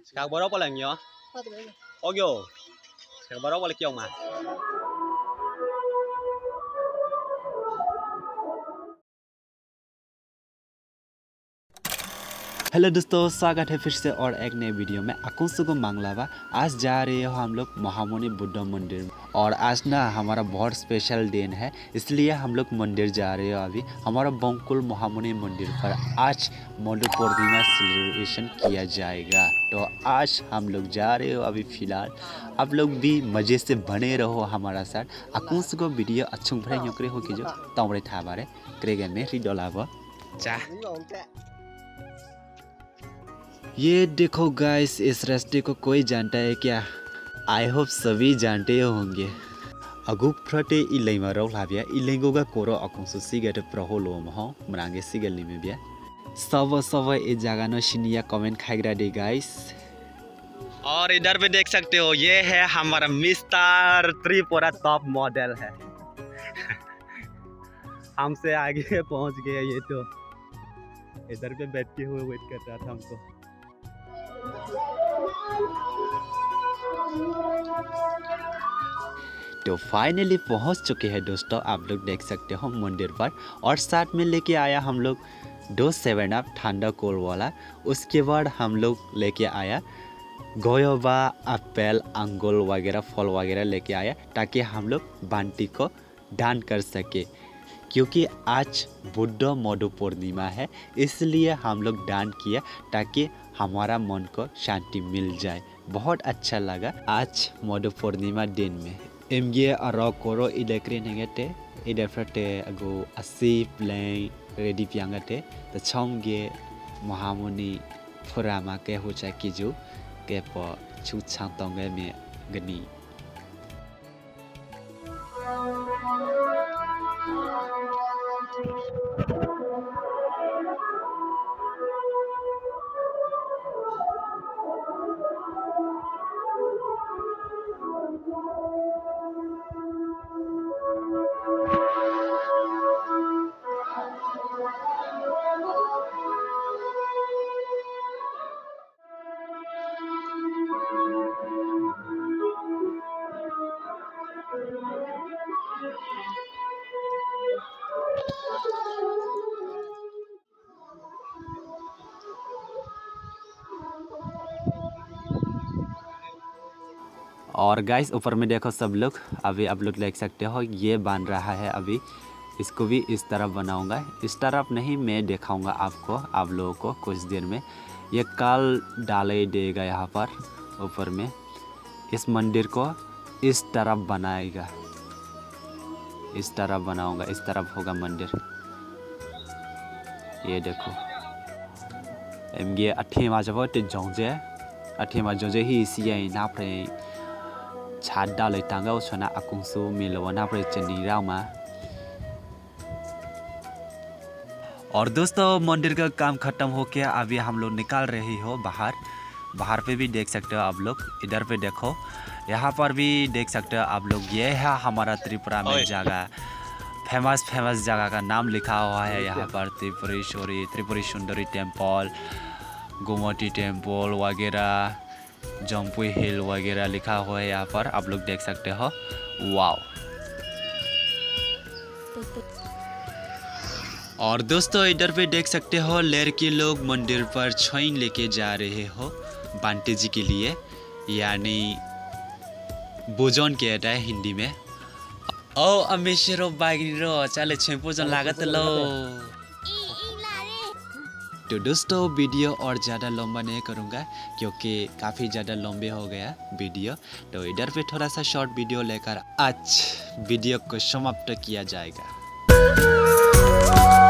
Sekarang berapa lagi ya? Oh yo, sekarang berapa lagi yang mah? Hello दोस्तों, स्वागत है फिर से और एक नए वीडियो में। अकुंसुगो मंगलावा आज जा रहे हो हम लोग महामुनि बुद्ध मंदिर में। और आज ना हमारा बहुत स्पेशल दिन है, इसलिए हम लोग मंदिर जा रहे हो। अभी हमारा बंकुल महामुनि मंदिर पर आज मधु पूर्णिमा सेलिब्रेशन किया जाएगा। तो आज हम लोग जा रहे हो। अभी फिलहाल आप लोग भी मज़े से बने रहो हमारा साथ। अकुंसुगो वीडियो अच्छे भरे योकरे हो कि जो तमरे था बारे करेगा में रिडोलावा चा। ये देखो गाइस, इस रास्ते को कोई जानता है क्या? आई होप सभी जानते होंगे। अगुक फ्रटे इलेमा रौलाबिया इलेंगोगा कोरो अकुंसु सिगेट प्रहोलो महो मरांगे सिगेलनी में बिया सब ये जगह न सिनिया कमेंट खाएगा दे गाइस। और इधर पे देख सकते हो, ये है हमारा मिस्टर त्रिपुरा टॉप मॉडल है। हमसे आगे पहुंच गया ये तो। इधर पे बैठे हुए वेट कर रहा था हमको। तो फाइनली पहुंच चुके हैं दोस्तों, आप लोग देख सकते हो मंदिर पर। और साथ में लेके आया हम लोग 2 7 अप ठंडा कोल वाला। उसके बाद हम लोग लेके आया गोयोबा, एप्पल, अंगूर वगैरह फल वगैरह लेके आया, ताकि हम लोग बंटी को दान कर सके। क्योंकि आज बुद्ध मधु पूर्णिमा है, इसलिए हम लोग दान किया ताकि हमारा मन को शांति मिल जाए। बहुत अच्छा लगा आज मधु पूर्णिमा दिन में। एमगे अरो कोरो इलेक्ट्रिक नेगेटे इडेफ्रटे अगो असीप लें रेडी पियांगते तो छंगे महामुनि फुरामा के हो चाहे किजु के प छुच्छां तंगे में गनी। और गाइस ऊपर में देखो सब लोग, अभी आप लोग देख सकते हो ये बन रहा है। अभी इसको भी इस तरफ बनाऊंगा, इस तरफ नहीं, मैं दिखाऊंगा आपको, आप लोगों को कुछ देर में। ये कल डाले देगा यहाँ पर ऊपर में। इस मंदिर को इस तरफ बनाएगा, इस तरफ बनाऊंगा, इस तरफ होगा मंदिर। ये देखो एमगे अठेमा जब जोंजे अठेमा जोंजे ही इसी ना प्रे छाद डाले टांगा उसना अकुंसु मिलवा प्रे चनी रामा। और दोस्तों मंदिर का काम खत्म हो गया, अभी हम लोग निकाल रहे हो बाहर पे भी देख सकते हो आप लोग। इधर पे देखो, यहाँ पर भी देख सकते हो आप लोग। ये है हमारा त्रिपुरा में जगह, फेमस जगह का नाम लिखा हुआ है यहाँ पर। त्रिपुरी सुंदरी टेम्पल, गोमती टेम्पल वगैरह, जम्पुई हिल वगैरह लिखा हुआ है यहाँ पर, आप लोग देख सकते हो। वाओ। और दोस्तों इधर पे देख सकते हो लड़के लोग मंदिर पर छोइन लेके जा रहे हो बांटे जी के लिए, यानी भोजन कहता है हिंदी में। ओ अमेशरो बागिरो चले छेपोजन लागत लो। तो दोस्तों वीडियो और ज़्यादा लंबा नहीं करूँगा क्योंकि काफ़ी ज़्यादा लंबे हो गया वीडियो। तो इधर पे थोड़ा सा शॉर्ट वीडियो लेकर आज वीडियो को समाप्त किया जाएगा।